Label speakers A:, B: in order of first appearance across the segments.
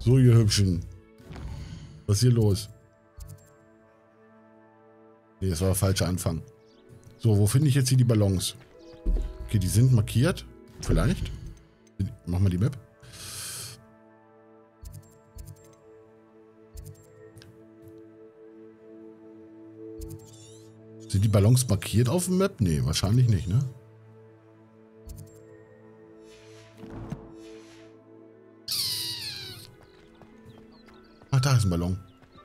A: So, ihr Hübschen. Was ist hier los? Nee, das war der falsche Anfang. So, wo finde ich jetzt hier die Ballons? Okay, die sind markiert. Vielleicht. Machen wir die Map. Sind die Ballons markiert auf dem Map? Nee, wahrscheinlich nicht, ne? Ach, da ist ein Ballon.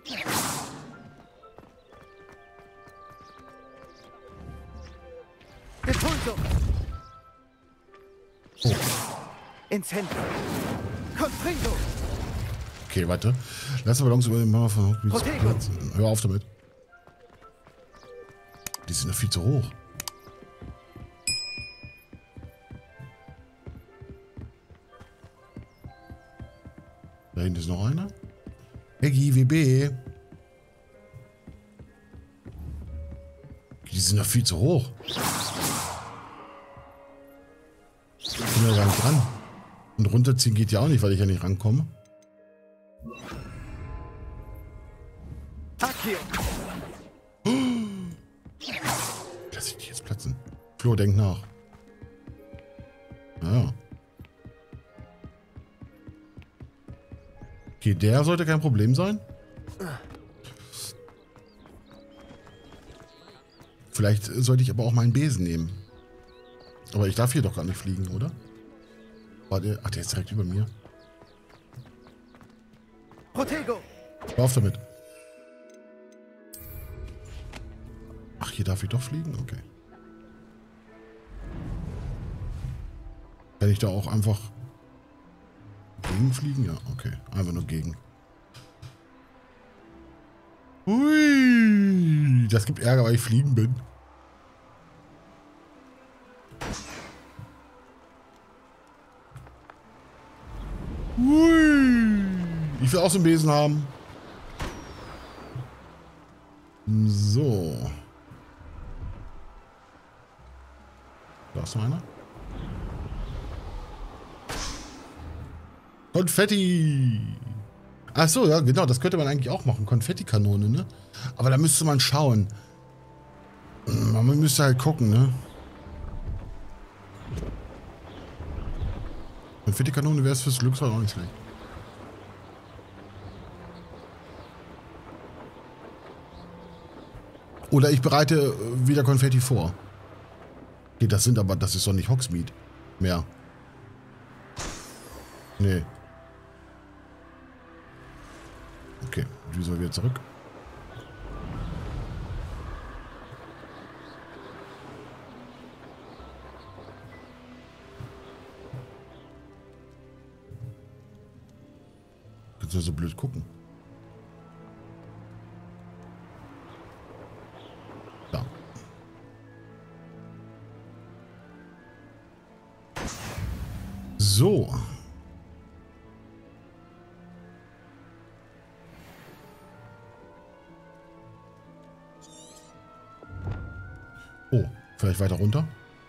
A: Oh.
B: Ins Zentrum. Confringo.
A: Okay, warte. Lass die Ballons über den Mauer von Hogwarts. Hör auf damit. Die sind doch viel zu hoch. Da hinten ist noch einer. Peggy, WB. Die sind doch viel zu hoch. Ich bin ja gar nicht dran. Und runterziehen geht ja auch nicht, weil ich ja nicht rankomme. Lass ich die jetzt platzen. Flo, denk nach. Ja. Okay, der sollte kein Problem sein. Vielleicht sollte ich aber auch meinen Besen nehmen. Aber ich darf hier doch gar nicht fliegen, oder? Warte, ach, der ist direkt über mir.
B: Protego.
A: Hör auf damit. Ach, hier darf ich doch fliegen? Okay. Kann ich da auch einfach gegenfliegen? Ja, okay. Einfach nur gegen. Hui, das gibt Ärger, weil ich fliegen bin. Hui. Ich will auch so einen Besen haben. So. Da ist noch einer. Konfetti. Ach so, ja, genau, das könnte man eigentlich auch machen. Konfettikanone, ne? Aber da müsste man schauen. Man müsste halt gucken, ne? Konfettikanone wäre es fürs Glücksrad auch nicht schlecht. Oder ich bereite wieder Konfetti vor. Okay, das ist doch nicht Hogsmeade mehr. Nee. Okay, düsen wir wieder zurück. Kannst du so blöd gucken? Da. So. Oh, vielleicht weiter runter.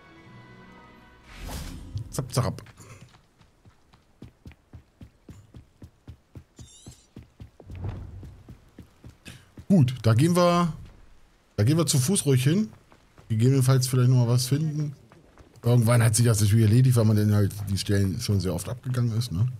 A: Zap, zap. Gut, da gehen wir zu Fuß ruhig hin. Gegebenenfalls vielleicht noch mal was finden. Irgendwann hat sich das natürlich erledigt, weil man dann halt die Stellen schon sehr oft abgegangen ist, ne?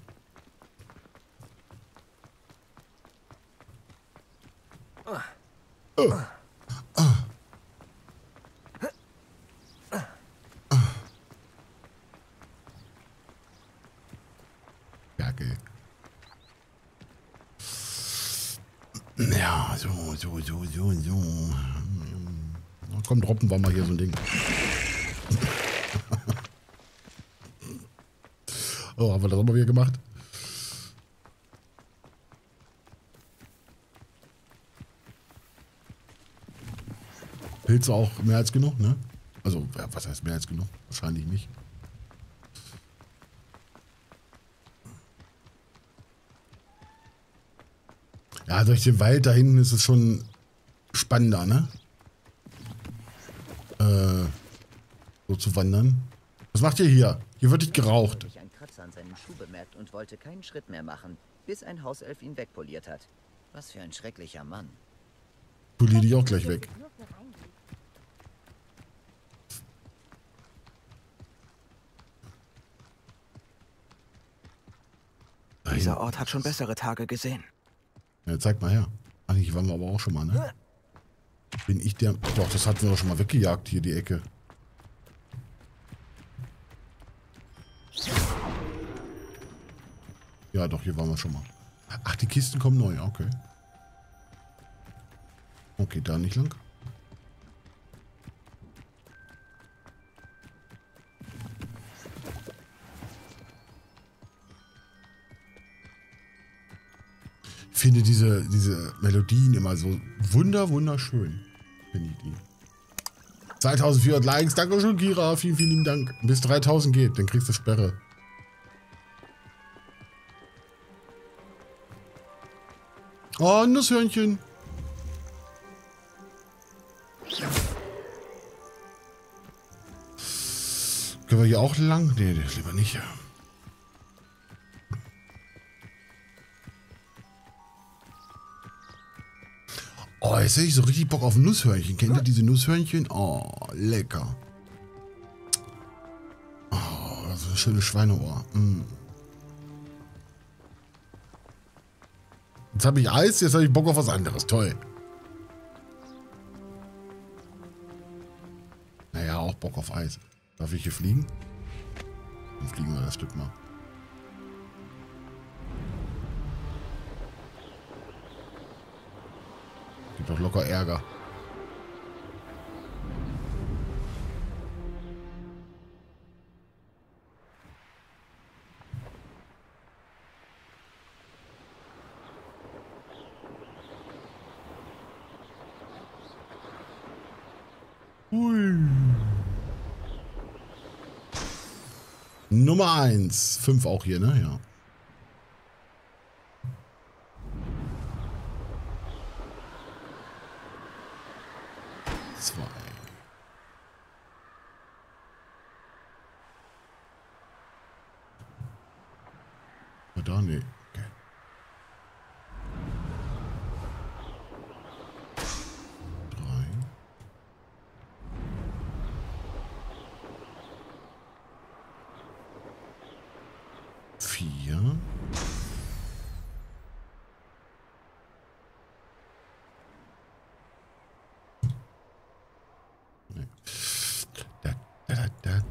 A: Ja, so. Na, komm, droppen wir mal hier so ein Ding. Oh, haben wir das auch mal wieder gemacht? Pilze auch mehr als genug, ne? Also, ja, was heißt mehr als genug? Wahrscheinlich nicht. Ja, durch den Wald da hinten ist es schon spannender, ne? So zu wandern. Was macht ihr hier? Hier wird nicht geraucht.
B: Ein Kratzer an seinen
C: seinen Schuh bemerkt und wollte keinen Schritt mehr machen, bis ein Hauself ihn wegpoliert hat. Was für ein schrecklicher Mann.
A: Polier dich auch gleich weg.
B: Dieser Ort hat schon bessere Tage gesehen.
A: Ja, zeig mal her. Ach, hier waren wir aber auch schon mal, ne? Bin ich der... Doch, das hatten wir doch schon mal weggejagt, hier die Ecke. Ja, doch, hier waren wir schon mal. Ach, die Kisten kommen neu, okay. Okay, da nicht lang. Ich finde diese Melodien immer so wunderschön. Finde ich die. 2400 Likes, danke schön, Kira. Vielen lieben Dank. Bis 3000 geht, dann kriegst du Sperre. Oh, ein Nusshörnchen. Können wir hier auch lang? Nee, lieber nicht. Oh, jetzt hätte ich so richtig Bock auf Nusshörnchen. Kennt ihr diese Nusshörnchen? Oh, lecker. Oh, das ist ein schönes Schweineohr. Jetzt habe ich Eis, jetzt habe ich Bock auf was anderes. Toll. Naja, auch Bock auf Eis. Darf ich hier fliegen? Dann fliegen wir das Stück mal. Gibt doch locker Ärger. Hui. Nummer 1. 5 auch hier, ne? Ja. Da, nee. Okay. Drei. Vier. Nee. Da.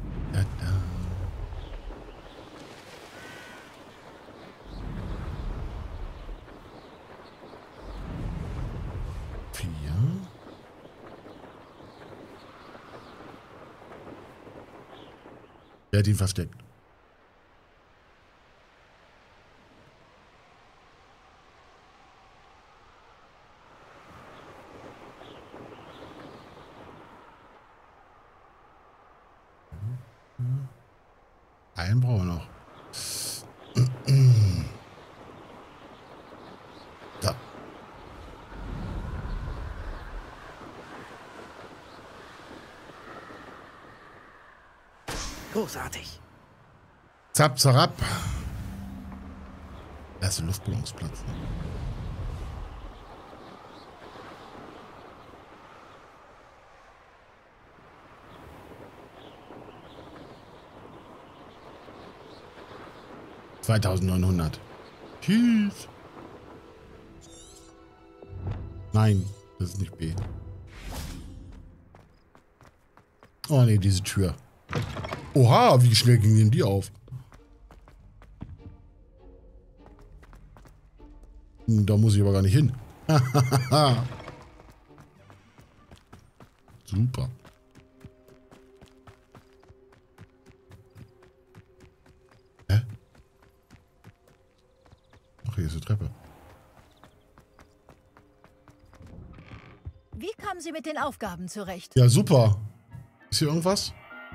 A: 4. Der hat ihn versteckt. Einen brauchen wir noch. Da.
B: Großartig.
A: Zap, zarab. Erste Luftballons platzen. $2.900. Tschüss. Nein, das ist nicht B. Oh ne, diese Tür. Oha, wie schnell ging denn die auf? Da muss ich aber gar nicht hin. Super. Hä? Ach, hier ist eine Treppe.
D: Wie kamen Sie mit den Aufgaben zurecht?
A: Ja, super. Ist hier irgendwas?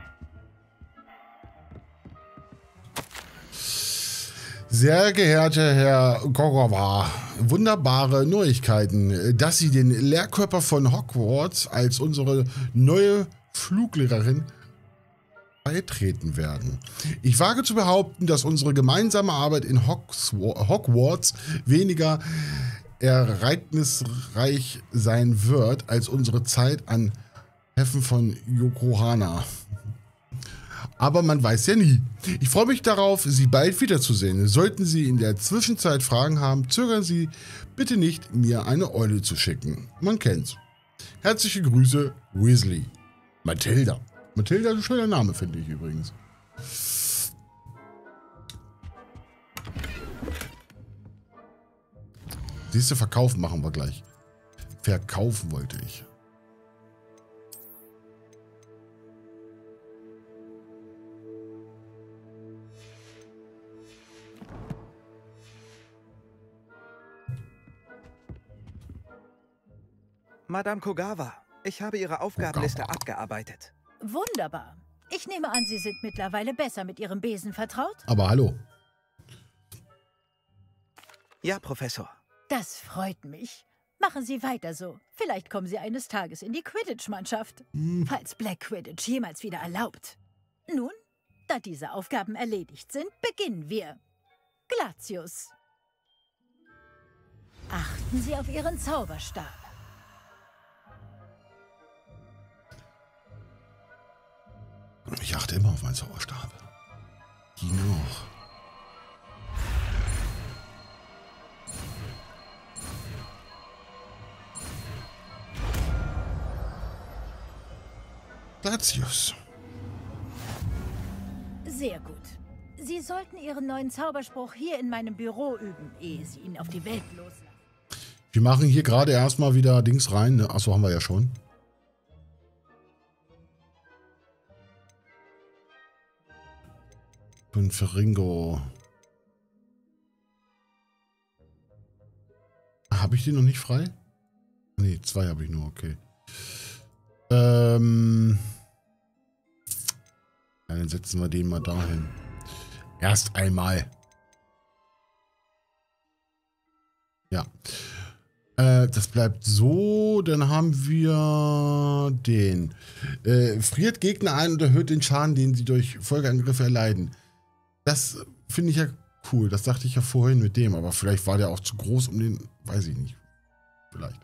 A: Sehr geehrter Herr Korowa, wunderbare Neuigkeiten, dass Sie den Lehrkörper von Hogwarts als unsere neue Fluglehrerin beitreten werden. Ich wage zu behaupten, dass unsere gemeinsame Arbeit in Hogwarts weniger ereignisreich sein wird als unsere Zeit an Häfen von Yokohama. Aber man weiß ja nie. Ich freue mich darauf, Sie bald wiederzusehen. Sollten Sie in der Zwischenzeit Fragen haben, zögern Sie bitte nicht, mir eine Eule zu schicken. Man kennt's. Herzliche Grüße, Weasley. Mathilda. Mathilda ist ein schöner Name, finde ich übrigens. Siehste, verkaufen machen wir gleich. Verkaufen wollte ich.
B: Madame Kogawa, ich habe Ihre Aufgabenliste abgearbeitet.
D: Wunderbar. Ich nehme an, Sie sind mittlerweile besser mit Ihrem Besen vertraut?
A: Aber hallo.
B: Ja, Professor.
D: Das freut mich. Machen Sie weiter so. Vielleicht kommen Sie eines Tages in die Quidditch-Mannschaft. Falls Black Quidditch jemals wieder erlaubt. Nun, da diese Aufgaben erledigt sind, beginnen wir. Glatius. Achten Sie auf Ihren Zauberstab.
A: Ich achte immer auf meinen Zauberstab. Die noch. Glatius.
D: Sehr gut. Sie sollten Ihren neuen Zauberspruch hier in meinem Büro üben, ehe Sie ihn auf die Welt loslassen.
A: Wir machen hier gerade erstmal wieder Dings rein. Ne? Achso, haben wir ja schon. Für Ringo. Habe ich den noch nicht frei? Nee, 2 habe ich nur, okay. Ja, dann setzen wir den mal dahin. Erst einmal. Ja. Das bleibt so. Dann haben wir den. Friert Gegner ein und erhöht den Schaden, den sie durch Folgeangriffe erleiden. Das finde ich ja cool. Das dachte ich ja vorhin mit dem. Aber vielleicht war der auch zu groß, um den... Weiß ich nicht. Vielleicht.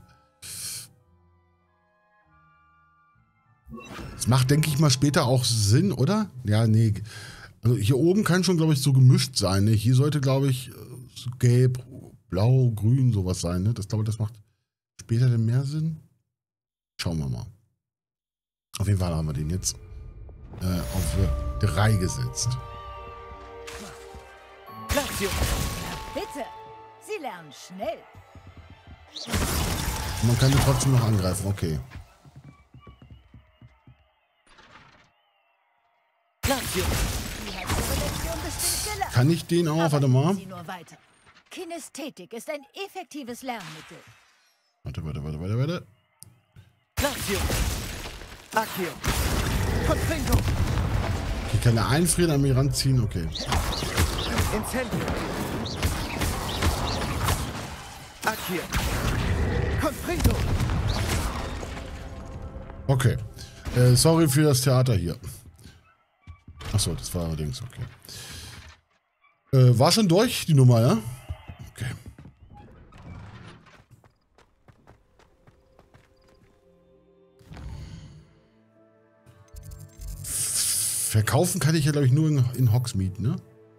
A: Das macht, denke ich mal, später auch Sinn, oder? Ja, nee. Also hier oben kann schon, glaube ich, so gemischt sein. Ne? Hier sollte, glaube ich, so gelb, blau, grün, sowas sein. Ne? Das, glaube ich, das macht später denn mehr Sinn. Schauen wir mal. Auf jeden Fall haben wir den jetzt auf 3 gesetzt.
D: Na bitte, Sie lernen schnell.
A: Man kann ihn trotzdem noch angreifen, okay. Kann ich den auch? Warte mal.
D: Kinästhetik ist ein effektives Lernmittel.
A: Warte. Ich kann er einfrieren, an mir ranziehen, okay. Okay. Sorry für das Theater hier. Achso, das war allerdings okay. War schon durch, die Nummer, ja? Okay. Verkaufen kann ich ja, glaube ich, nur in Hogsmeade, ne?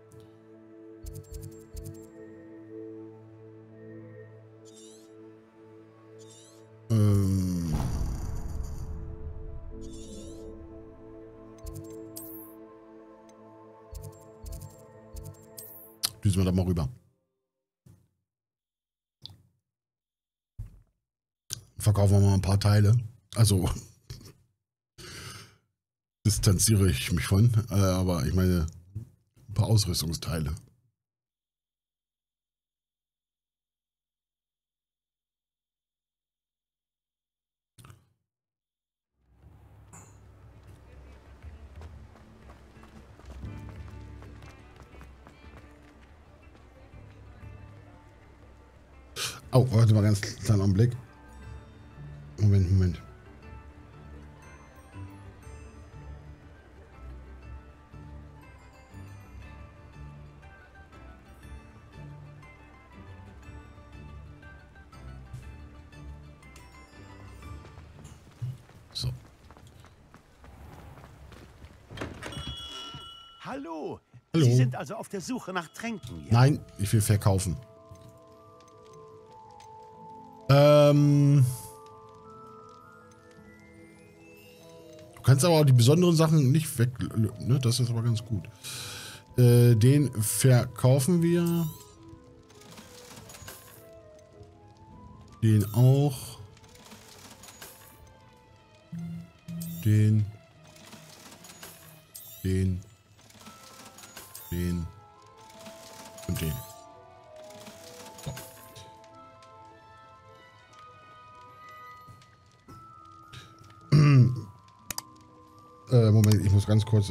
A: Düsen wir da mal rüber. Verkaufen wir mal ein paar Teile. Also distanziere ich mich von, aber ich meine ein paar Ausrüstungsteile. Oh, warte mal ganz kleinen Augenblick. Moment.
E: Hallo.
A: Hallo.
E: Sie sind also auf der Suche nach Tränken, ja?
A: Nein, ich will verkaufen. Du kannst aber auch die besonderen Sachen nicht weg, ne? Das ist aber ganz gut. Den verkaufen wir. Den auch. Den und den. So. Moment, ich muss ganz kurz.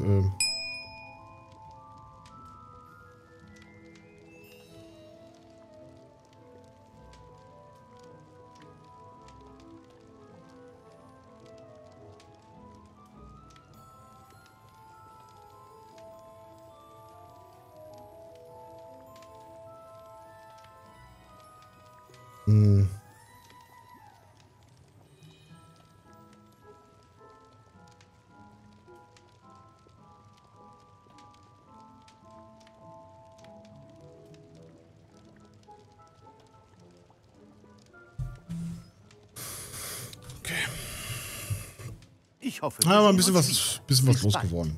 E: Ich hoffe,
A: Aber
E: wir
A: ein
E: sehen uns wieder.
A: bisschen was
E: Bis bald.
A: losgeworden.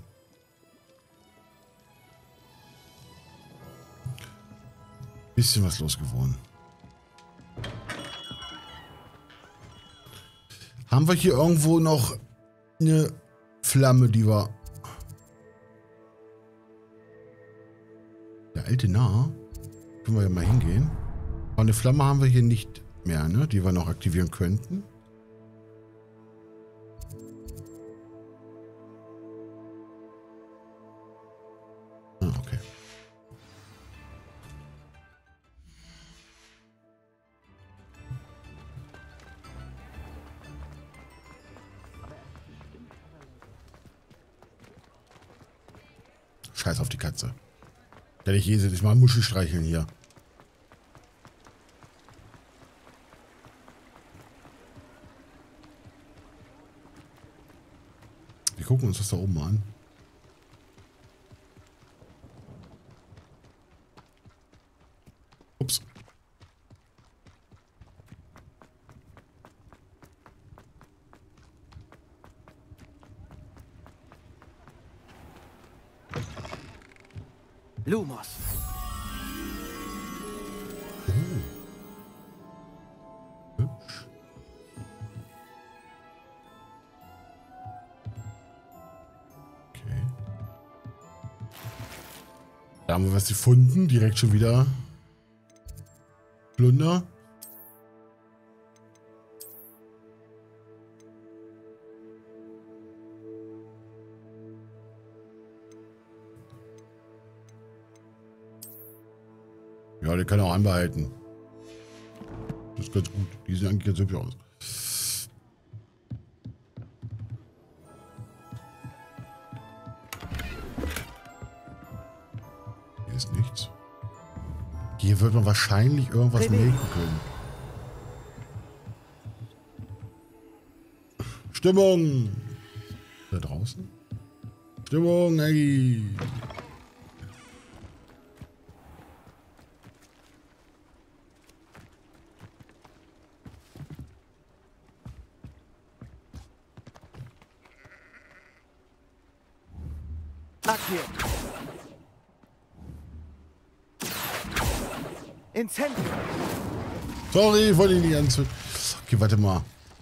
A: Bisschen was losgeworden. Haben wir hier irgendwo noch eine Flamme, die wir... Der alte Narr. Können wir ja mal hingehen. Aber eine Flamme haben wir hier nicht mehr, ne? Die wir noch aktivieren könnten. Ah, okay. Scheiß auf die Katze. Kann ich jedes Mal Muschel streicheln hier. Wir gucken uns das da oben mal an. Ups.
B: Lumos.
A: Hübsch. Okay. Da haben wir was gefunden. Direkt schon wieder Plunder. Ja, der kann auch anbehalten. Das ist ganz gut. Die sehen eigentlich ganz hübsch aus. Hier ist nichts. Hier wird man wahrscheinlich irgendwas melken können. Stimmung! Da draußen? Stimmung, ey!
B: Markiert. Incendio.
A: Sorry, ich wollte ihn nicht anzünden. Okay, warte mal.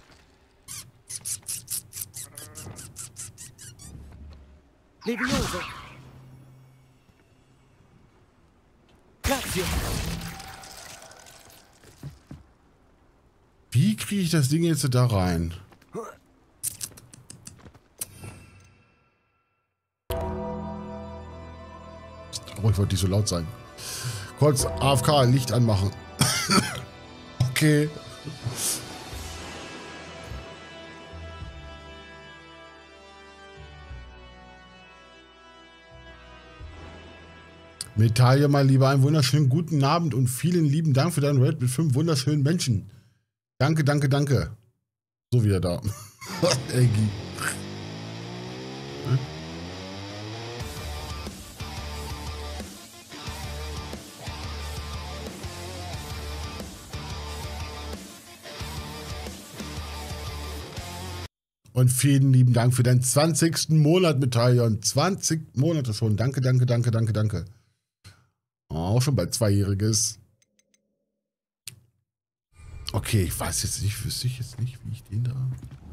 B: Levioso. Grazie.
A: Wie kriege ich das Ding jetzt da rein? Oh, ich wollte nicht so laut sein. Kurz AFK, Licht anmachen. Okay. Metalia, mein Lieber, einen wunderschönen guten Abend und vielen lieben Dank für deinen Raid mit 5 wunderschönen Menschen. Danke, danke, danke. So wieder da. Und vielen lieben Dank für deinen 20. Monat mit Talion. 20 Monate schon. Danke, danke, danke, danke, danke. Auch schon bald 2-jähriges. Okay, ich weiß jetzt nicht, wüsste ich jetzt nicht, wie ich den da...